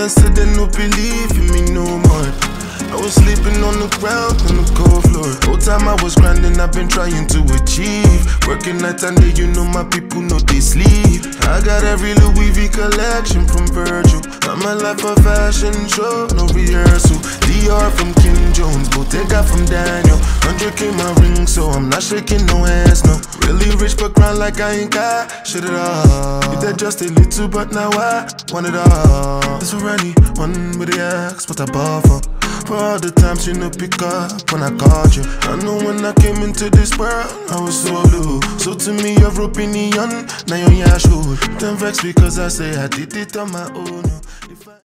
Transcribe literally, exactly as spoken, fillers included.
I said they no believe in me no more. I was sleeping on the ground, on the cold floor. Whole time I was grinding, I've been trying to achieve. Working night and day, you know my people know they sleep. I got every Louis V collection from Virgil. I'm a life of fashion show, no rehearsal. D R from Kim Jones, Bottega from Daniel. one hundred K my ring, so I'm not shaking no hands, no. Really rich but grind like I ain't got shit at all. You did just a little, but now I want it all. That's for anyone with the axe, what I bought for. For all the times you no pick up when I called you. I know when I came into this world, I was so low. So to me, you're opinion, now you're your shoe. Don't vex because I say I did it on my own.